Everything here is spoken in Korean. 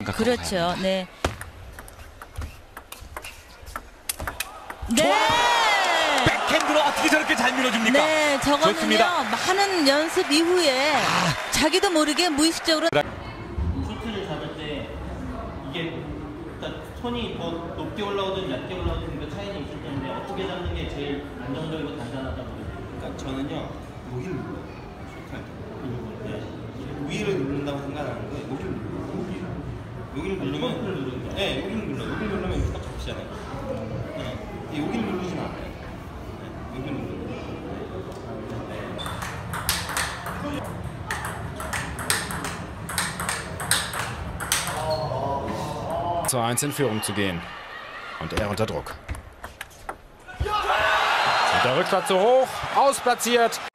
그렇죠. 네. 네. 백핸드로 어떻게 저렇게 잘 밀어줍니까? 네, 저거는요. 좋습니다. 많은 연습 이후에 자기도 모르게 무의식적으로 슈트를 잡을 때 이게 일단 손이 더 높게 올라오든 얕게 올라오든 그 차이는 있을 텐데 어떻게 잡는 게 제일 안정적이고 단단하다고 보세요? 그러니까 저는요 여기를 눌러요. 슈트할 때 위를 누른다고 생각하는 거예요. 여기를 누르면 누르는 거예요? 네, 여기를 눌러. 여기를 누르면 이렇게 딱 잡히잖아요. 네. 여기를 누르진 않아요. 네, 여기를 누르면. Zu 1 in Führung zu gehen. Und er unter Druck. Und der Rückschlag zu hoch, ausplatziert.